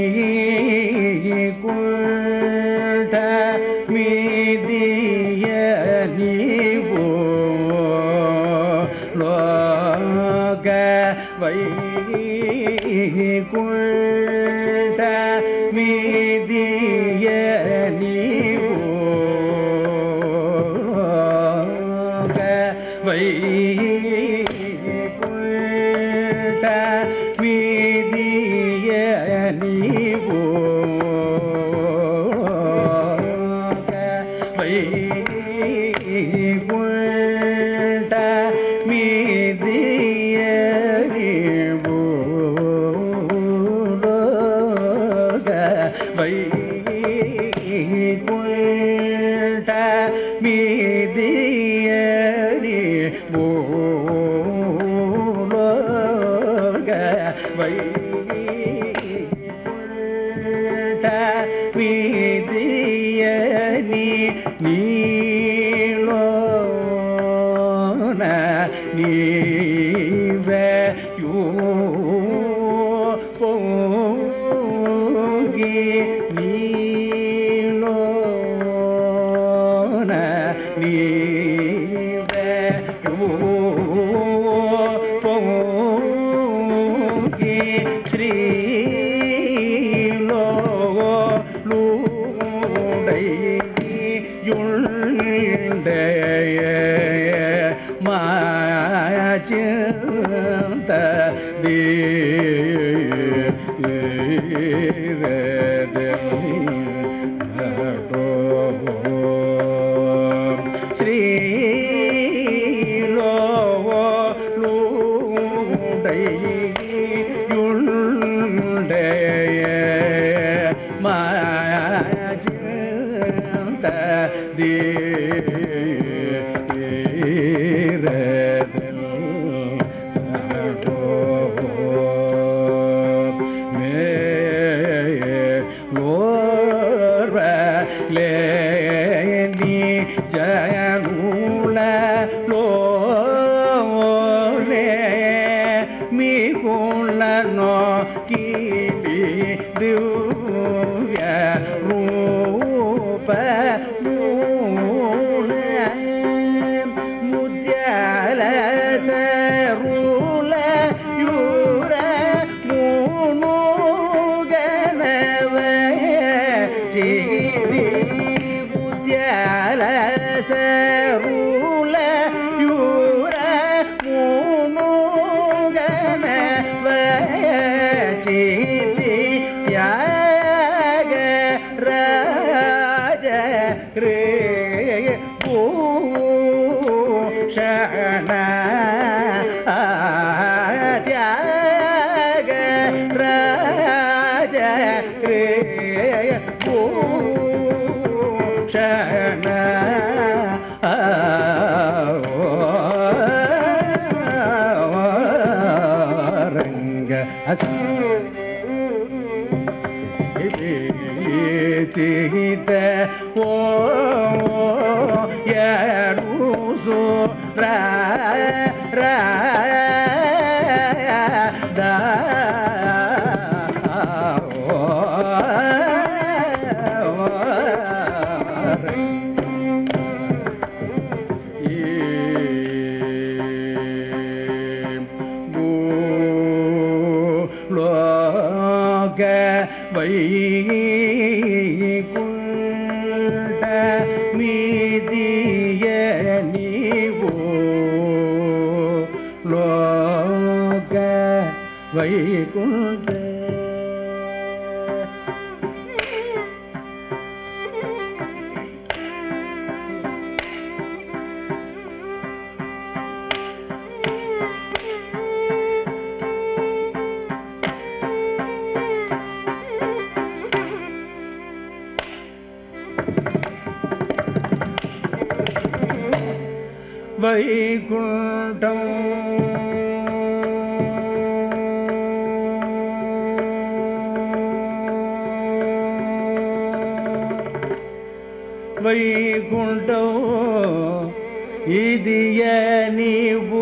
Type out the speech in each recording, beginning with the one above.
வைகுண்ட மீதிய நீவோ லோக வைகுண்ட மீதிய நீவோ லோக வைகுண்ட மீதிய நீவோ வைகுண்ட மீதிய நீவோ லோக வைகுண்ட மீதிய நீவோ லோக வைகுண்ட மீதிய நீலோன நீவையோ போகி நீலோன நீவையோ போகி மாச்சிந்த வைகுண்ட மீதிய நீவோ லோக வைகுண்ட வைகுண்டம் வைகுண்டம் இதிய நீவு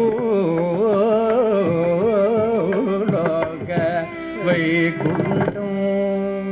லோக வைகுண்டம்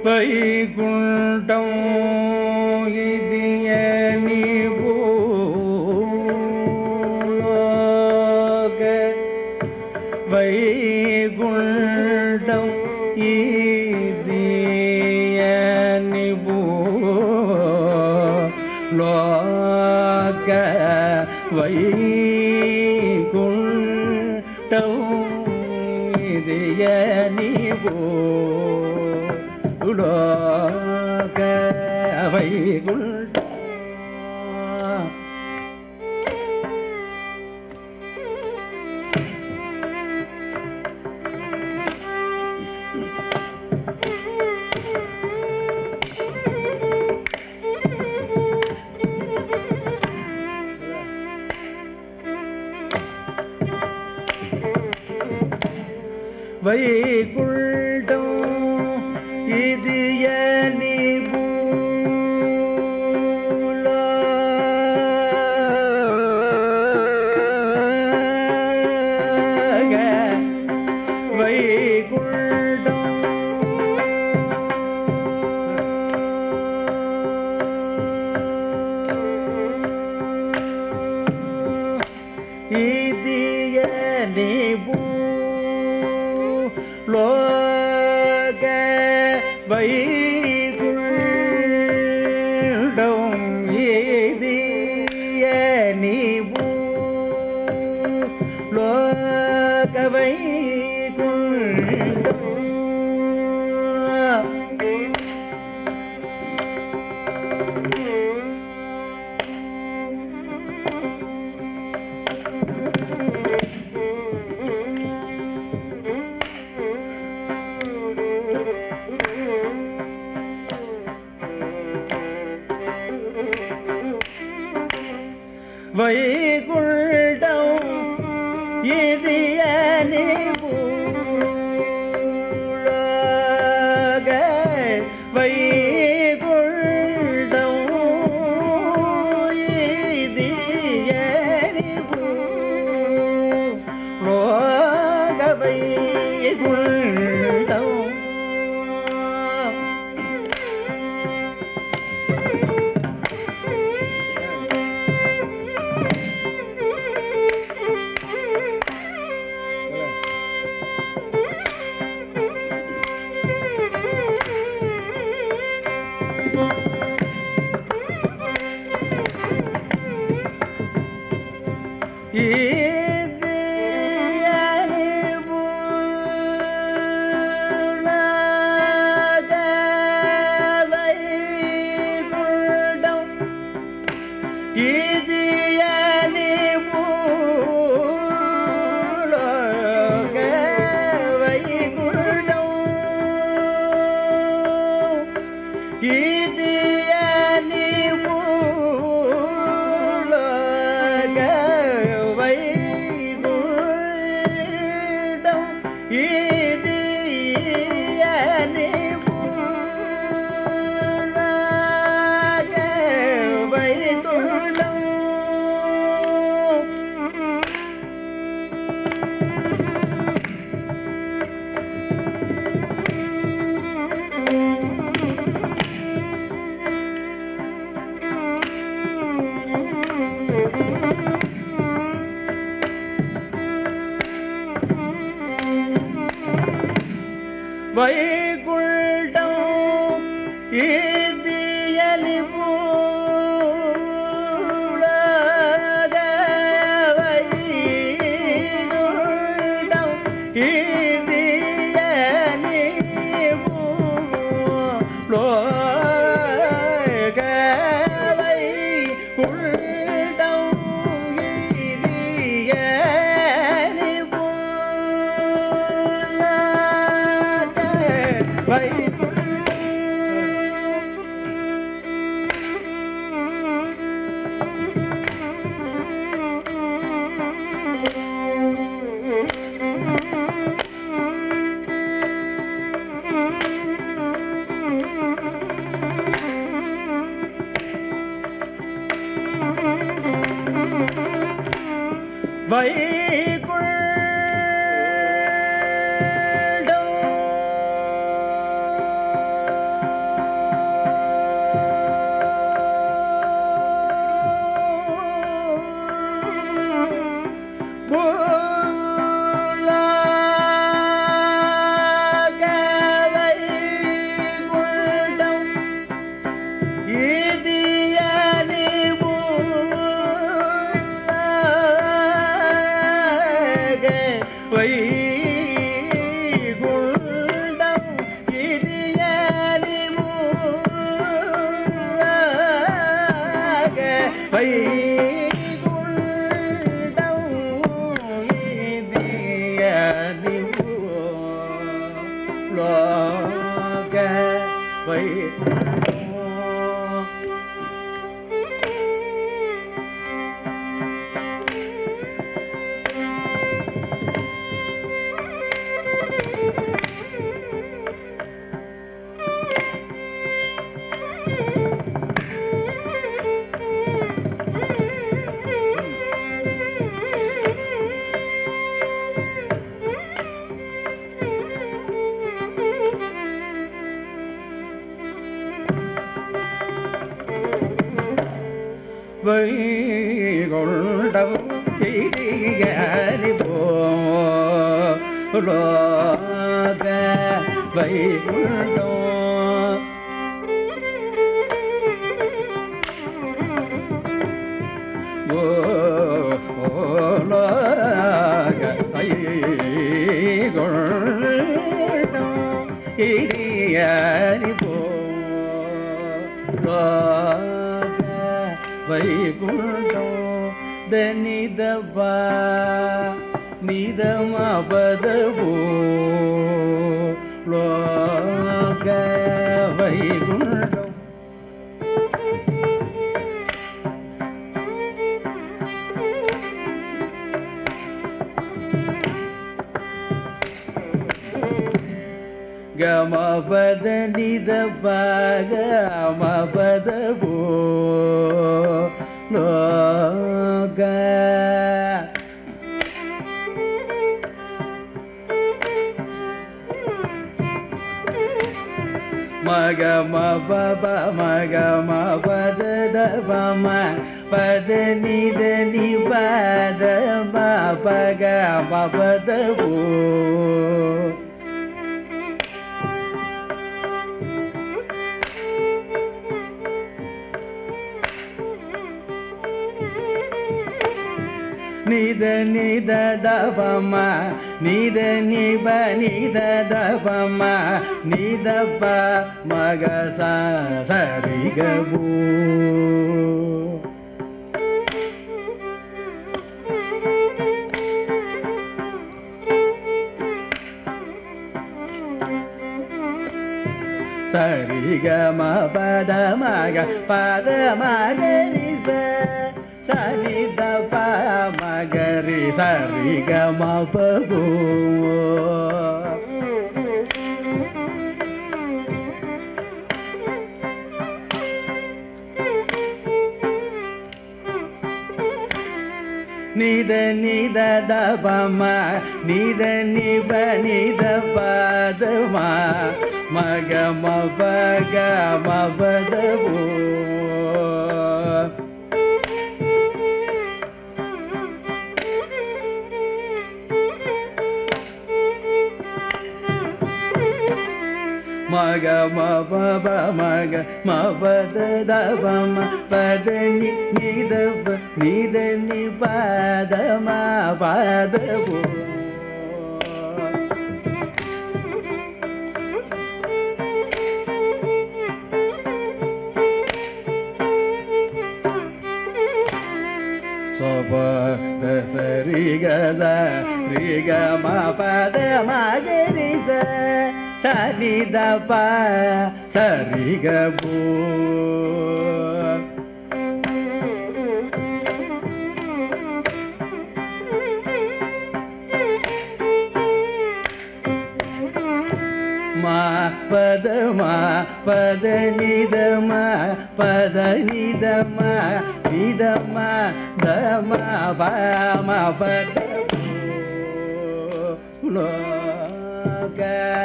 வைகுண்டம் இதிய நீபூலோக வைகுண்டம் இதிய நிபூலோக வைகுண்டம் இதிய நீபூலோக வைகுண்டம் வைகுண்டம் இதிய நீபூலோக வைகுண்டம் இதிய நீபூலோக வைகுண்டம் இதிய நீபூலோக வைகுண்டம் வைகுண்டம் இதிய நீபூலோக வைகுண்டம் இதிய நீபூலோக வைகுண்டம் இதிய நீபூலோக வைகுண்டம் இதிய நீபூலோக வைகுண்டம் இதிய நீபூலோக வைகுண்டம் இதிய நீபூலோக வைகுண்டம் வைகுண்டம் இதிய நீபூலோக வைகுண்டம் இதிய நீபூலோக வைகுண்டம் இதிய வைகுண்டம் வைகுண்டம் இதியலிமூராக வைகுண்டம் இதியலிமூராக வைகுண்டம் இதியலிமூராக வைகுண்டம் வைகுண்டம் தனிதவா நிதமபதவோ லோக வைகுண்டம் கமபத நிதபா கமபதவோ லோக மகம பப மகம பத தபம பத நித நிபத பக பதவோ நித நித தபம நித நிப நித தபம நிதப மக சரிகபூ சரிகம பத மக பத மகரிச சனித மகரி சரிகம பபூ நித நித தபம நித நிப நித பதம மகம பக மபதவோ மக மப மக மபத தபம பத நிதப நித நிபத மபதவோ சொபத சரிக சரிக மபத மகரிச சனித ப சரிகபூ பத நிதம பத நிதம நிதம தம பம பத லோக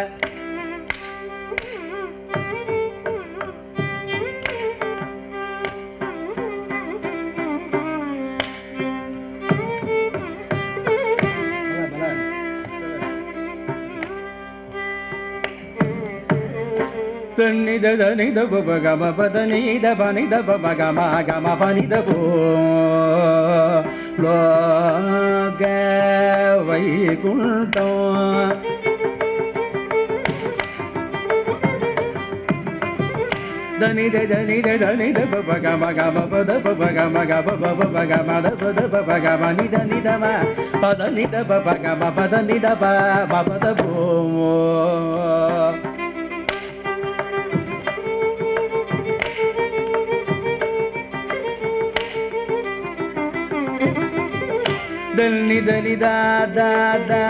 நித நித பக மபத நித பனித பக மக மபனித போ லோக Vaikuntham dani de dani de dani de ba ga ma ga ma ba da ba ga ma ga ba ba ga ma da ba ga ma ni da ma pa da ni da ba ga ma pa da ni da ba da bo dani dani da da da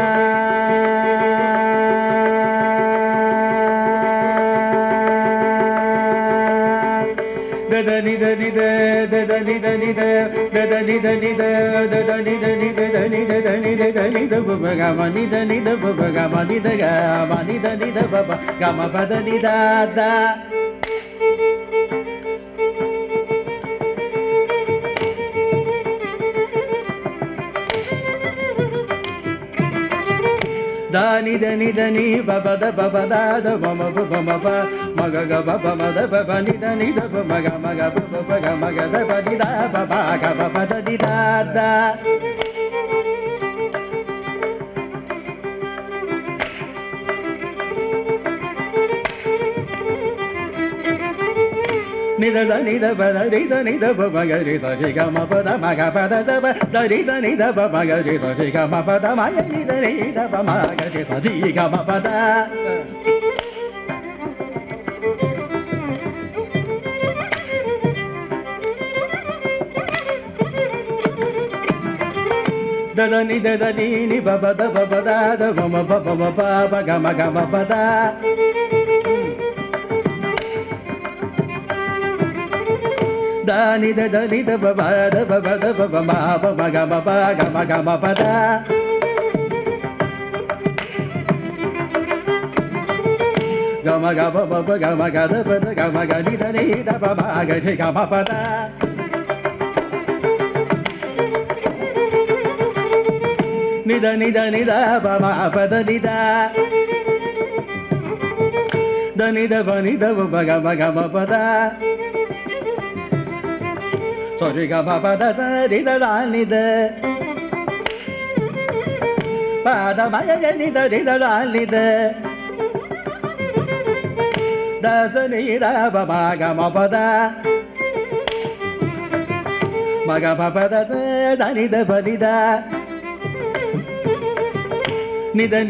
da ni da ni da da ni da ni da da ni da ni da da ni da ni da da ni da ni da ni da ba ga ma ni da ni da ba ga ma ni da ga ma ni da ni da ba ga ma pa da ni da da dani dani dani ba da ba ma ba ma ga ba ma da ba ni da ni da ba ga ba ga ma ga da ba ni da ba ga ba da ni da da ni da ni da ba da ni da ba ma ga ri sa ri ga ma pa da ma ga pa da ba da ni da ba ma ga ri sa ri ga ma pa da ma ga ni da ba ma ga ri sa ri ga ma pa da da ni ba da da ma pa ga ma pa da dani da ba da ma ga ma pa da ga ma ga da ba da ga ma ga ni da ba ma ga ri ga ma pa da ni da ba ma pa da ni da ni da ba ga ma pa da sorry ga ma pa da ri da ni da pa da ma ga ni da ri da ni da da ni da ba ma ga ma pa da ma ga pa da da ni da ba ni da ni da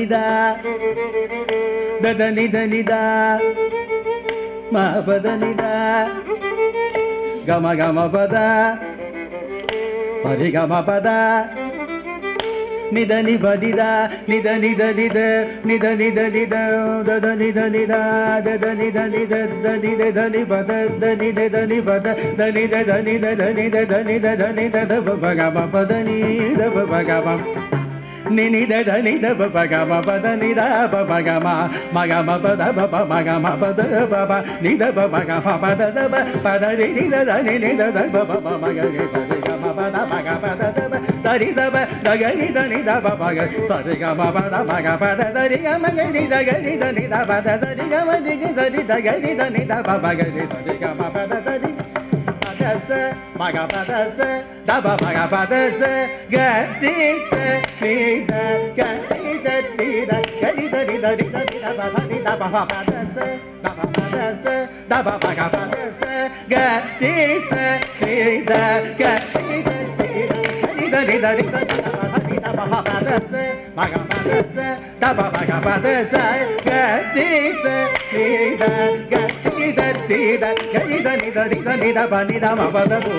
ni da ma pa da ni da ga ma pa da sa ri ga ma pa da ni da ni ba ni da ni da ni da ni da ni da ni da ni da da ni da ni da da ni da ni da da ni da ni ba da ni da ni ba da ni da ni da ni da ni da da ba ga ma pa da ni da ba ga ma ni da ni da ba ga ma pa da ni da ba ga ma ga ma pa da ba ma ga ma pa da ba ni da ba ga pa da sa ba pa da ni da ni da ba ma ga sa ri ga ma pa da ba da ri sa ba da ga ni da ba ga sa ri ga ma pa da pa da sa ri ga ma ga ni da ba da sa ri ga ma ni sa ri da ga ni da ba ga ri sa ri ga ma pa da sa ri ma ga pa da sa da ba ma ga pa da sa ga ni sa ni da ga ni da ni da ga ni da ba sa ni da ba pa da sa da ba pa da sa da ba ma ga pa da sa ga ni sa ni da ga ni da ni da ni da ba sa ni da ba pa da sa ma ga pa da sa da ba ma ga pa da sa ga ni sa ni da ga ni da ga ni da ba ni da ma pa da bo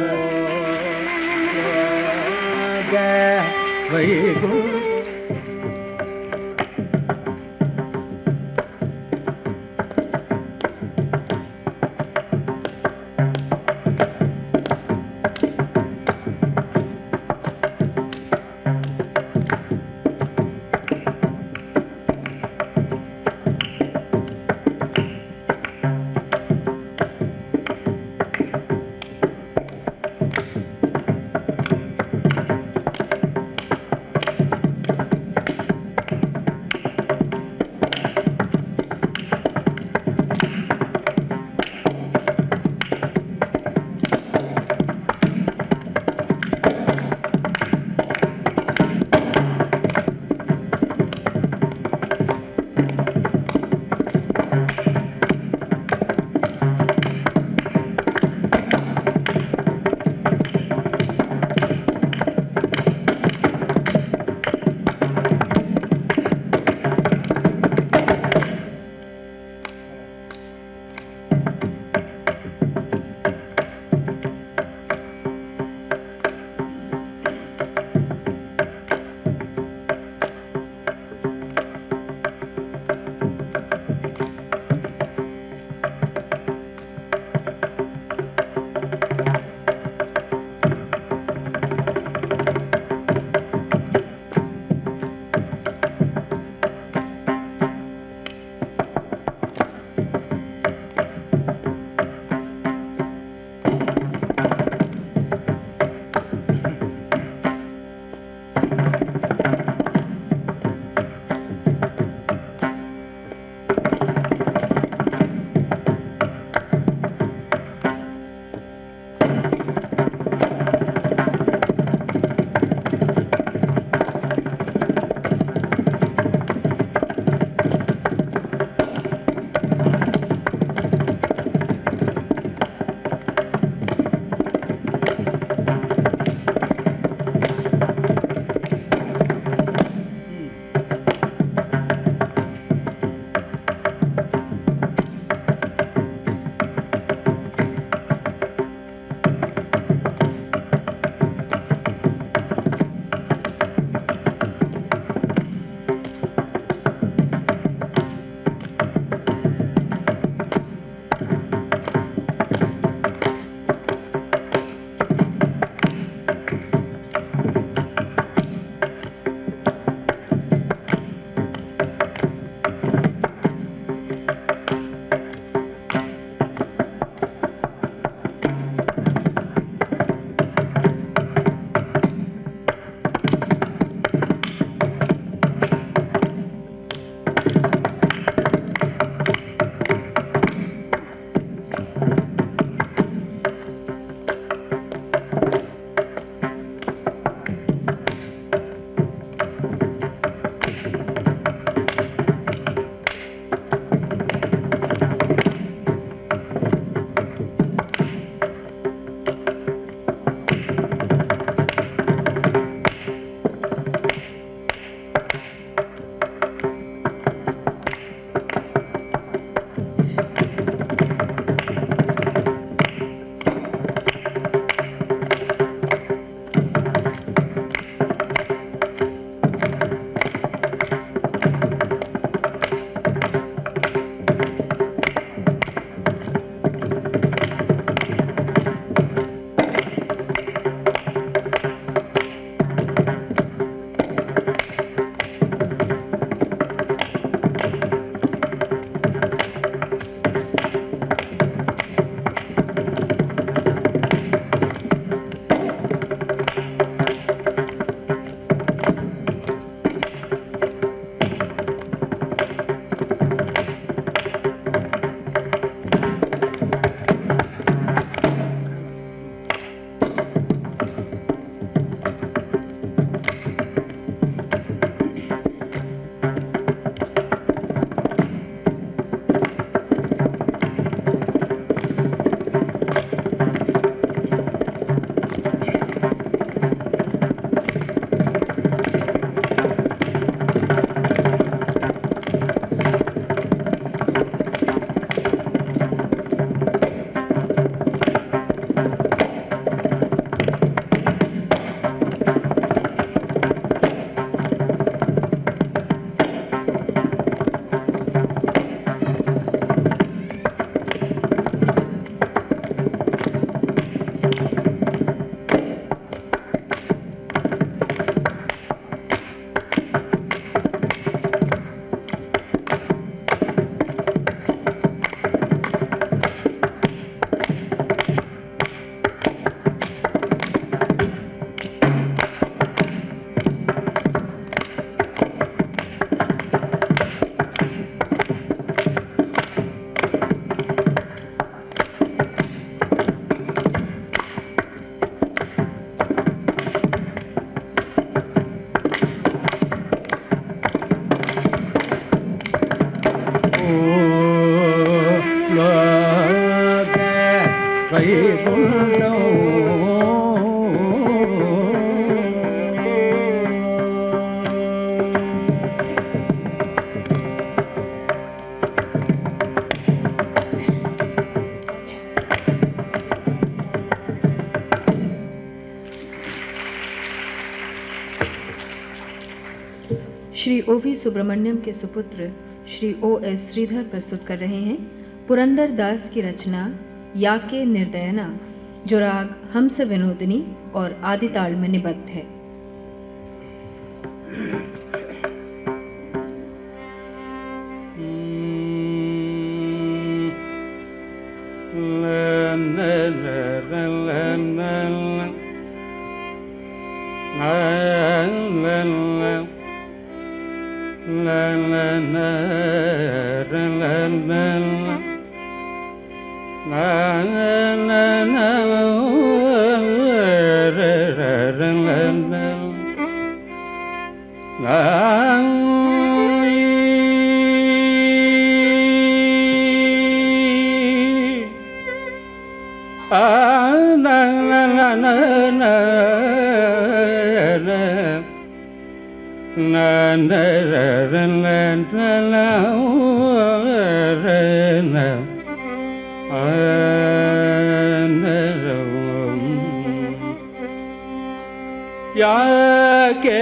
ga vai gu Vaikuntham Shri O.V. Subramaniam के सुपुत्र Shri O.S. Shridhar प्रस्तुत कर रहे हैं पुरंदर दास की रचना याके निर्दयना, जो राग हंस विनोदिनी और आदि ताल में निबद्ध है। ಯಾಕೆ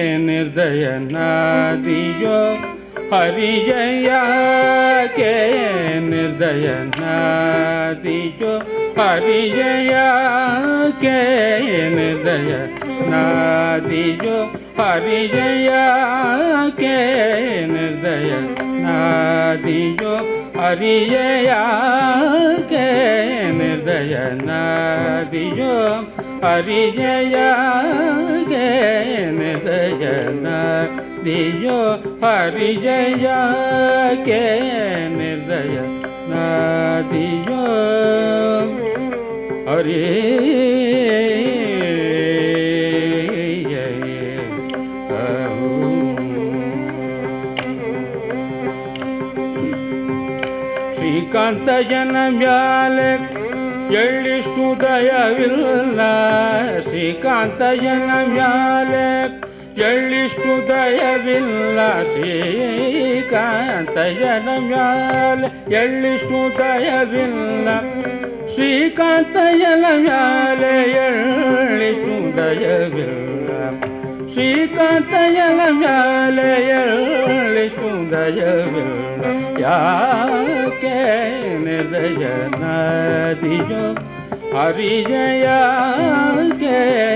ನಿರ್ದಯನಾದಿಯೋ ಹರಿಯ ಯಾಕೆ ನಿರ್ದಯನಾದಿಯೋ ಹರಿಯ ಯಾಕೆ ನಿರ್ದಯನಾದಿಯೋ ಹರಿಯ ಯಾಕೆ ನಿರ್ದಯನಾದಿಯೋ ಹರಿಯ ಯಾಕೆ ನಿರ್ದಯನಾದಿಯೋ ಹರಿಯ ಯಾಕೆ ನಿರ್ದಯನಾದಿಯೋ ಹರಿಯ ಯಾಕೆ ನಿರ್ದಯನಾದಿಯೋ ಹರಿ ಶ್ರೀಕಾಂತಯ್ಯನ ಮ್ಯಾಲೆ ಎಳ್ಳಿಷ್ಟು ದಯವಿಲ್ಲ, ಶ್ರೀಕಾಂತಯ್ಯನ ಮ್ಯಾಲೆ ಎಳ್ಳಿಷ್ಟು ದಯವಿಲ್ಲ, ಶ್ರೀಕಾಂತಯ್ಯನ ಮ್ಯಾಲೆ ಎಳ್ಳಿಷ್ಟು ದಯವಿಲ್ಲ, ಶ್ರೀಕಾಂತಯ್ಯನ ಮ್ಯಾಲೆ ಎಳ್ಳಿಷ್ಟು ದಯವಿಲ್ಲ, ಶ್ರೀಕಾಂತಯ್ಯನ ಮ್ಯಾಲೆ ಎಳ್ಳಿಷ್ಟು ದಯವಿಲ್ಲ, ಯಾಕೆ ನಿರ್ದಯನಾದಿಯೋ ಹರಿಯ ಯಾಕೆ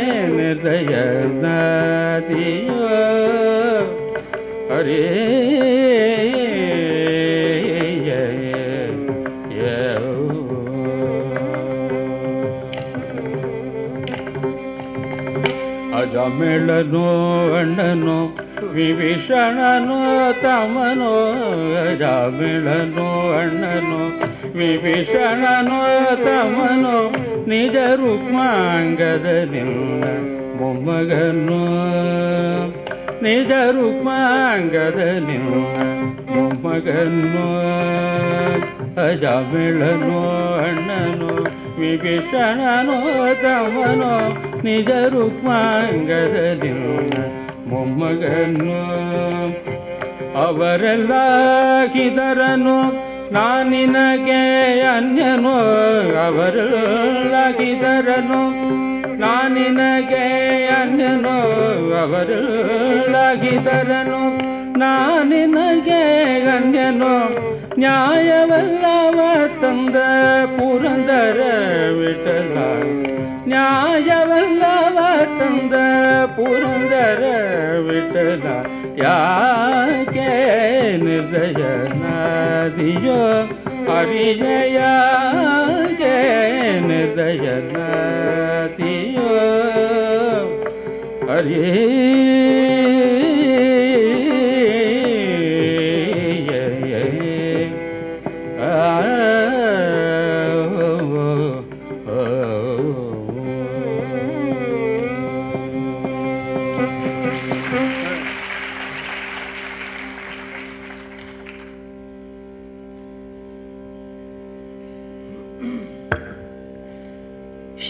ನಿರ್ದಯನಾದಿಯೋ ಹರೇ ಅಜಮಿಳನೋ ಅಣ್ಣನೋ ವಿಭೀಷಣನೋ ತಮನೋ, ಅಜಮಿಳನೋ ಅಣ್ಣನೋ ವಿಭೀಷಣನೋ ತಮನೋ, ನಿಜ ರುಕ್ಮಾಂಗದ ನಿನ್ನ ಮೊಮ್ಮಗನೋ, ನಿಜ ರುಕ್ಮಾಂಗದ ನಿನ್ನ ಮೊಮ್ಮಗನೋ, ಅಜಮಿಳನೋ ಅಣ್ಣನೋ ವಿಭೀಷಣನೋ ತಮನೋ, ನಿಜ ರುಕ್ಮಾಂಗದ ನಿನ್ನ ಮೊಮ್ಮಗನೋ, ಅವರೆಲ್ಲ ಕಿದರನು ನಾನಿನಗೆ ಅನ್ಯನೋ, ಅವರೆಲ್ಲ ಕಿದರನು ನಾನಿನಗೆ ಅನ್ಯನೋ, ಅವರೆಲ್ಲ ಕಿದರನು ನಾನಿನಗೆ ಅನ್ಯನೋ, ನ್ಯಾಯವಲ್ಲವ ತಂದ ಪುರಂದರ ವಿಠಲ, ನ್ಯಾಯವಲ್ಲವ ತಂದ ಪುರಂದರ ವಿಠಲ, ಯಾಕೆ ನಿರ್ದಯನಾದಿಯೋ ಹರಿಯ ಯಾಕೆ ನಿರ್ದಯನಾದಿಯೋ ಹರೇ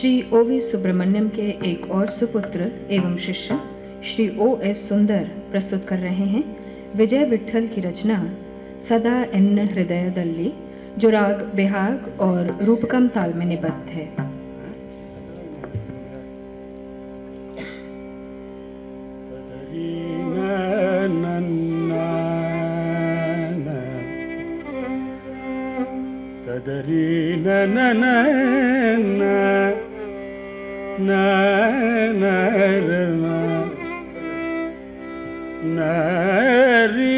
श्री O.V. सुब्रमण्यम के एक और सुपुत्र एवं शिष्य श्री O.S. सुंदर प्रस्तुत कर रहे हैं विजय विट्ठल की रचना सदा एन्न हृदयदल्ली, जो राग बेहाग और रूपकम ताल में निबद्ध है। Tadari na na na na na na na na ri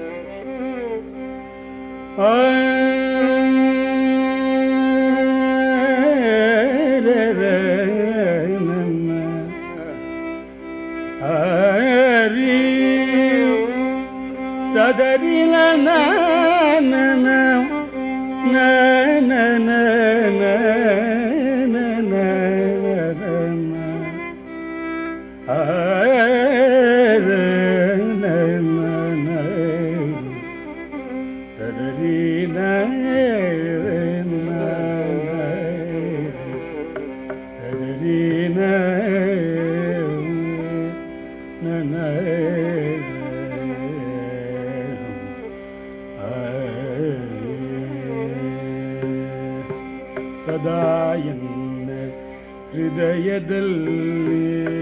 re re na na ri tadari na na na na na na na na na na na ಸದಾ ಎನ್ನ ಹೃದಯದಲ್ಲಿ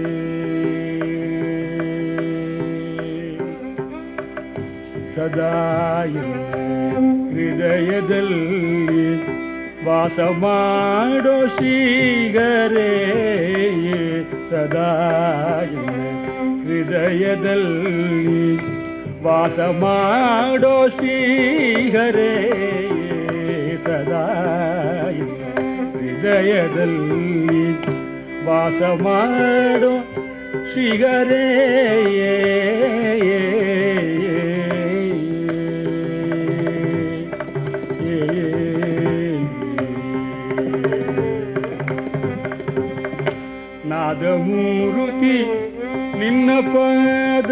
ಸದಾ ಎನ್ನ ಹೃದಯದಲ್ಲಿ ವಾಸ ಮಾಡೋ ಶ್ರೀಹರೇ, ಸದಾ ಎನ್ನ ಹೃದಯದಲ್ಲಿ ವಾಸ ಮಾಡೋ ಶ್ರೀಹರೇ, ಸದಾ ಹೃದಯದಲ್ಲಿ ವಾಸ ಮಾಡೋ ಶ್ರೀಹರೇ. ನಾದಮೂರುತಿ ನಿನ್ನ ಪಾದ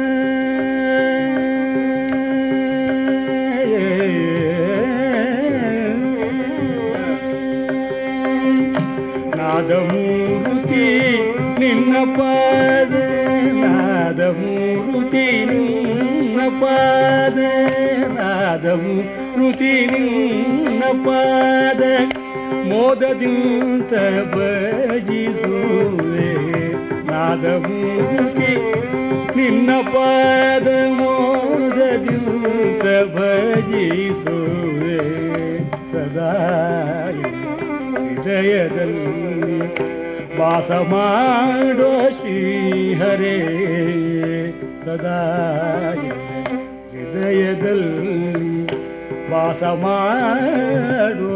ನಾದಮೂರುತಿ ನಿನ್ನ ಪಾದ, ನಾದಮೂರುತಿ ನಿನ್ನ ಪಾದ, ನಾದಮೂರುತಿ ನಿನ್ನ ಪಾದ ಮೋದದಿಂದ ಭಜಿಸುವೆ, ನಾದಮೂರುತಿ ನಿನ್ನ ಪಾದ ಮೋದದಿಂದ ಭಜಿಸುವೆ, ಸದಾ ಹೃದಯದಲ್ಲಿ ವಾಸ ಮಾಡೋ ಶ್ರೀಹರೇ, ಸದಾ ಹೃದಯದಲ್ಲಿ ವಾಸ ಮಾಡೋ.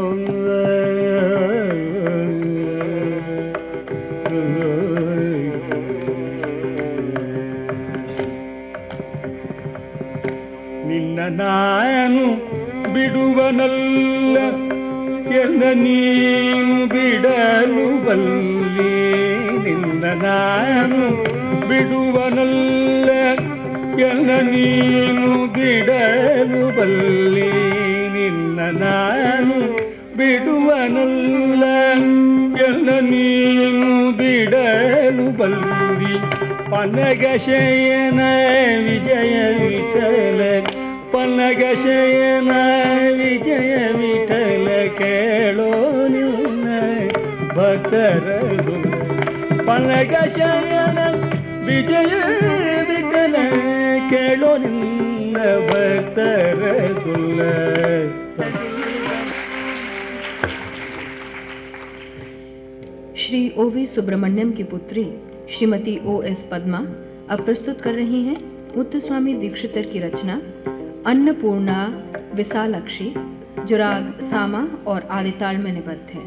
ನಿನ್ನ ನಾನು ಬಿಡುವನಲ್ಲ, ಎನ್ನ ನೀನು ಬಿಡಲು ಬಲ್ಲಿ, ನಿನ್ನ ನಾನು ಬಿಡುವನಲ್ಲ, ಎನ್ನ ನೀನು ಬಿಡಲು ಬಲ್ಲಿ, ನಿನ್ನ ನಾನು ಬಿಡುವನಲ್ಲ, ಎನ್ನ ನೀನು ಬಿಡಲು ಬಲ್ಲಿ. ಪನ್ನಗ ಶಯನ ವಿಜಯ ವಿಠಲ, ಪನ್ನಗ ಶಯನ ವಿಜಯ ವಿಠಲ, ಕೇಳೋ ನಿನ್ನ ಭಕ್ತರ ಸುರ. ಪನ್ನಗ ಶಯನ ವಿಜಯ ವಿಠಲ, ಕೇಳೋ ನಿನ್ನ ಭಕ್ತರ ಸುಲ್ಲ. श्री O.V. सुब्रमण्यम की पुत्री श्रीमती O.S. पद्मा अब प्रस्तुत कर रही हैं मुत्तुस्वामी दीक्षितर की रचना अन्नपूर्णा विशालाक्षी, जो राग सामा और आदिताल में निबद्ध है।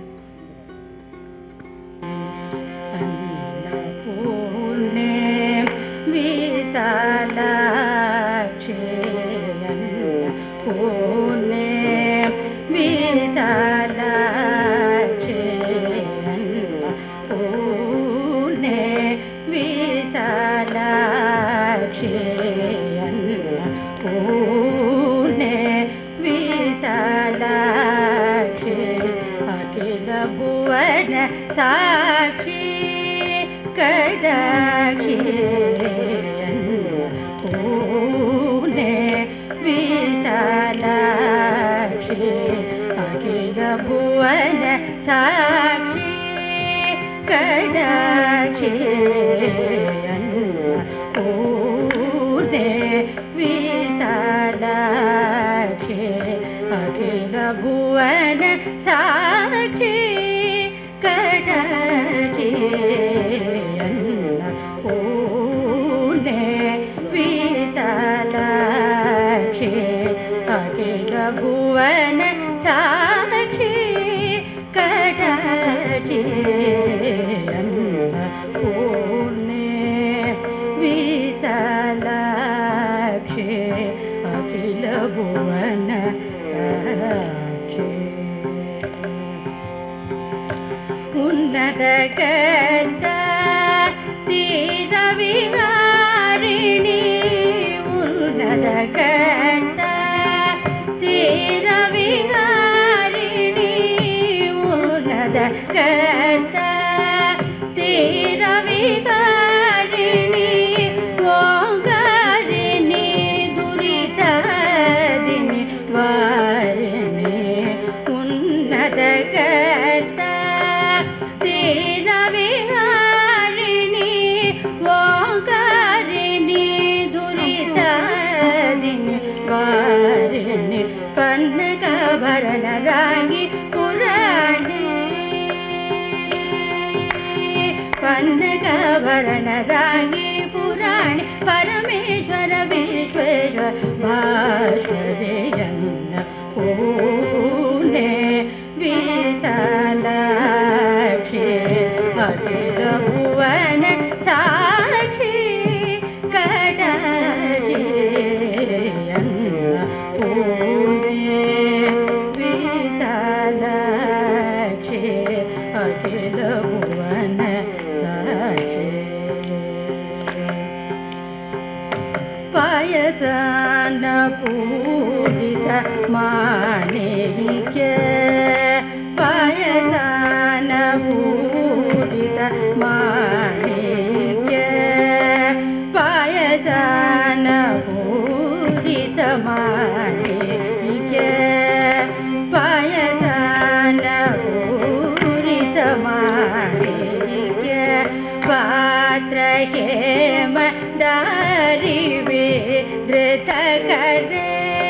अन्नपूर्णे विशालाक्षी, अन्नपूर्णे विशालाक्षी, अन्नपूर्णे विशालाक्षी, अन्नपूर्णे विशालाक्षी, अखिल भुवन साक्षी कटाक्षी पूने विशालाक्षी अखिल भुवन साक्षी कटाक्षी पूने विशालाक्षी अखिल भुवन साक्षी कटाक्षी पूने विशालाक्षी अखिल भुवन साक्षी कटाक्षी पूने विशालाक्षी अखिल भुवन साक्षी उन्नत कर्ता तीर विहारिणी उन्नत कर्ता तीर विहारिणी उन्नत कर्ता तीर विहारिणी ओंकारिणी दुरितादिनी वारिणी उन्नत कर्ता तीर विहारिणी ओंकारिणी दुरितादिनी वारिणी पन्नगभरण रांगी पुराणी पन्नगभरण रांगी पुराणी परमेश्वर विश्वेश्वर भास्वरेयन्न पूने विशालाक्षी अखिल भुवन साक्षी कटाक्षी पूने विशालाक्षी अखिल भुवन साक्षी पायसान पूरित माणिक्य पायसान पूरित माणिक्य पायसान पूरित माणिक्य पायसान पूरित माणिक्य पात्र हेम दारिवे धृत करे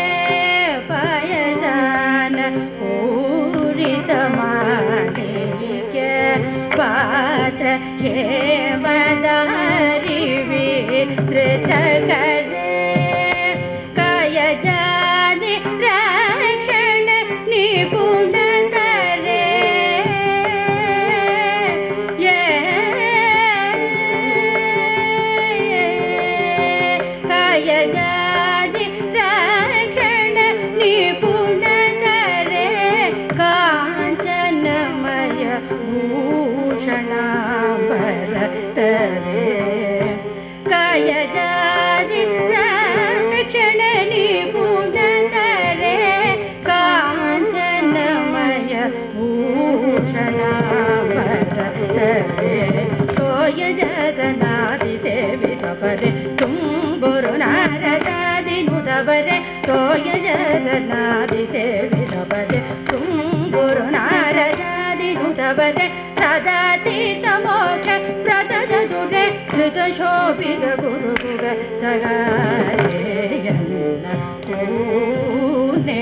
पायसान पूरित माणिक्य पात्र हेम दारिवे धृत करे काय जाने रक्षण निपुण तरे काय जाने रक्षण निपुण तरे कांचनमय भूषणांबर तरे काय जाने रक्षण निपुण तरे कांचनमय भूषणांबर तरे तोय जसनादि सेवित परे तुम्बुरु नारदादि नुदवरे तोय जसनादि सेवित परे तुम्बुरु नारदादि नुदवरे सदा तीर्थ मोक्ष प्रदद दुरे धृत शोभित गुरुकुल सगायन्न पूने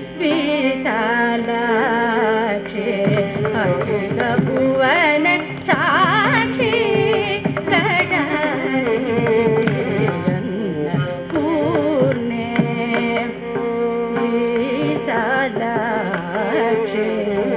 विशालाक्षी अखिल भुवन साक्षी कटाक्षी पूने विशालाक्षी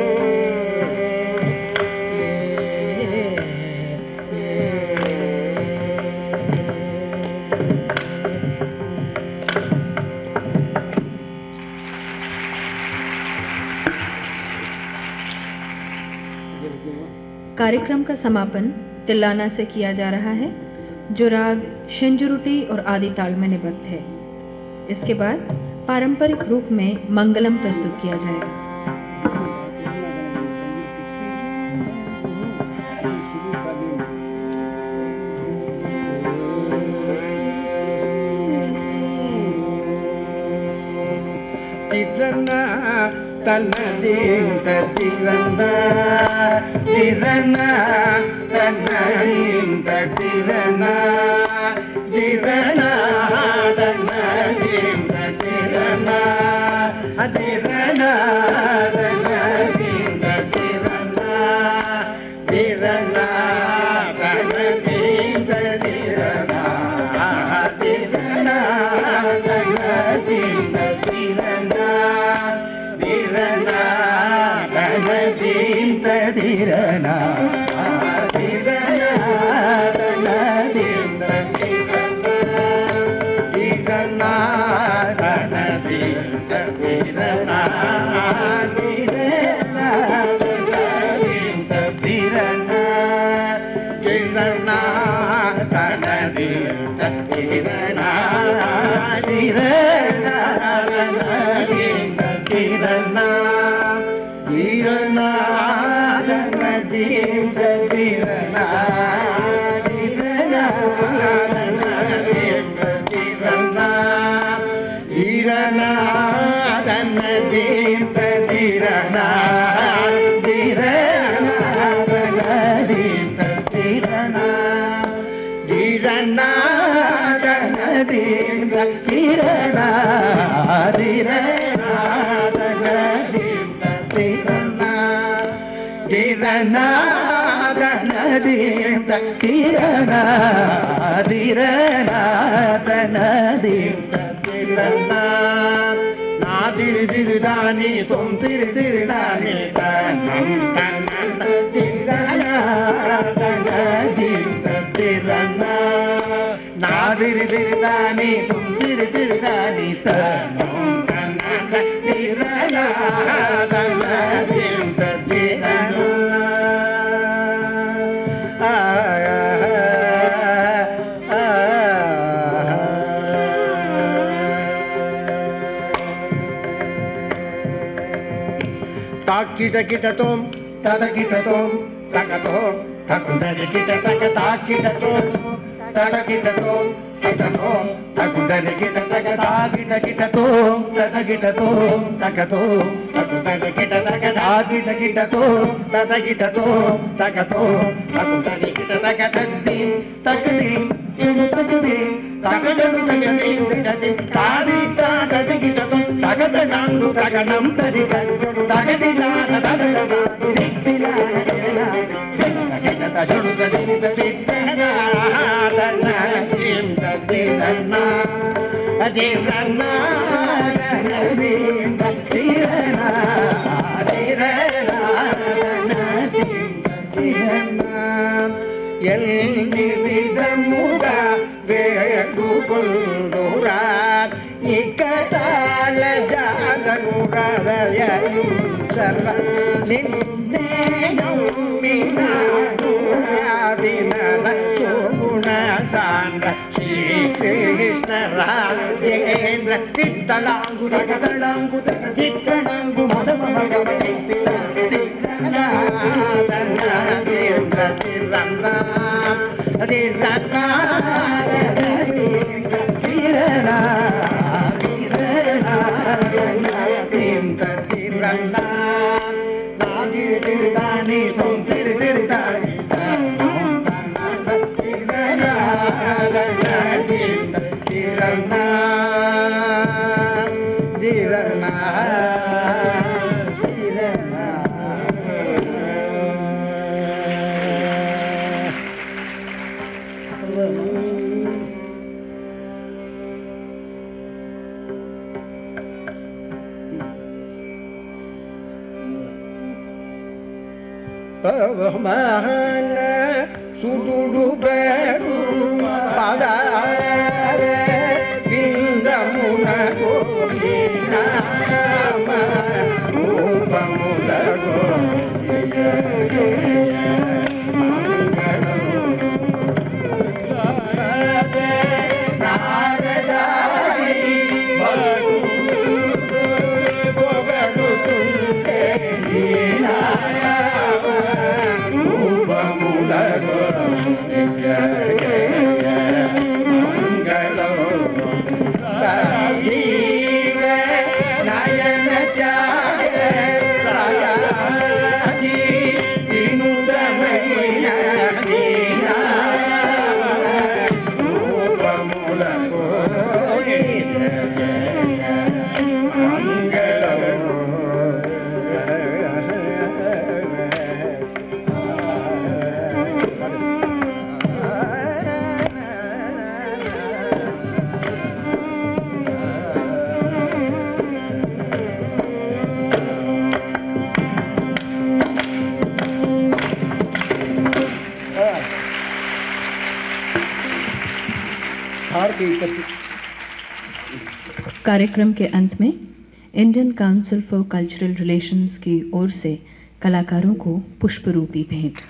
कार्यक्रम का समापन तिल्लाना से किया जा रहा है, जो राग शंजुरुटी और आदि ताल में निबद्ध है। इसके बाद पारंपरिक रूप में मंगलम प्रस्तुत किया जाएगा। தன்னதீம் தத்திரன திரன தன்னதீம் தத்திரன திரன தன்னதீம் தத்திரன திரன தன்னதீம் தத்திரன திரன தன்னதீம் தத்திரன திரன தன்னதீம் தத்திரன திரனா தனதீம் ததிரனா திரனா தனதீம் ததிரனா திரனா தனதீம் ததிரனா திரனா தனதீம் ததிரனா திரனா தனதீம் ததிரனா திரனா தனதீம் திரனா திரனா தனதீம் திரனா திரனா தனதீம் திரனா திரனா தனதீம் திரனா திரனா தனதீம் திரனா திரனா தனதீம் திரனா திரனா திரனா தனதீம் திரனா திரனா தனதீம் திரனா நாதிரு திருதானி தொம் திரு திருதானி தன்னம் தன்னம் திரனா தனதீம் திரனா நாதிரு திருதானி தொம் திரு திருதானி தன்னம் தன்னம் திரனா தனதீம் திரனா தாக்கிட்ட கிட்டத்தோம் ததக்கிட்டத்தோம் தகத்தோம் தகுந்தது கிட்ட தக தாக்கிட்டத்தோம் தடக்கிட்டத்தோம் தகத்தோம் தகுந்தது கிட்ட தக தாக்கிட்ட கிட்டத்தோம் ததக்கிட்டத்தோம் தகத்தோம் தகுந்தது கிட்ட தக தாக்கிட்ட கிட்டத்தோம் ததக்கிட்டத்தோம் தகத்தோம் தகுந்தது கிட்ட தக தத்தீம் தகதீம் சுடு தகதீம் தகஜடு தகதீம் தகதீம் தாடி தாகதி கிட்டத்தோம் தகத நான்கு தகனம் தரிகஞ்சு தகதிலான தகதனா திப்பிலான தகதனா தகஜடு தகதி தகதனா தனதீம் ததிரனா திரனா தனதீம் ததிரனா திரனா தனதீம் ததிரனா எல்நிவிதமுக வேடுகொண்டோரா இக்கதால ஜாகனுரதயும் சர்வ நின்னேனம் மீனாதுராவினன சுகுண சான்ற ஸ்ரீ கிருஷ்ண ராஜேந்திர தித்தலாங்கு தகதலாங்கு திக்கணங்கு மதமகம தித்திலா தன்னதீம் ததிரனா திரனா திரனா திரனா தனதீம் ததிரனா நாதிரு திருதானி தொம் திரு திருதானி தன்னம் தன்னம் திரனா தனதீம் ததிரனா திரனா திரனா பவமான சுடுடு பெரு பதார பிந்தமுன கோயினாம ரூபமுல மங்கள कार्यक्रम के अंत में Indian council for cultural relations की ओर से कलाकारों को पुष्परूपी भेंट।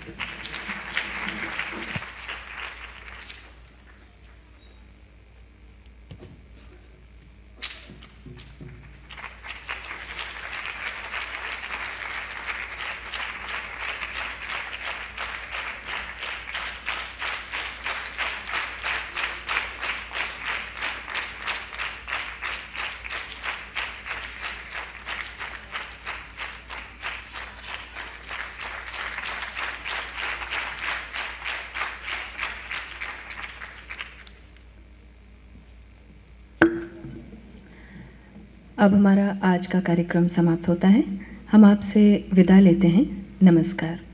अब हमारा आज का कार्यक्रम समाप्त होता है। हम आपसे विदा लेते हैं। नमस्कार।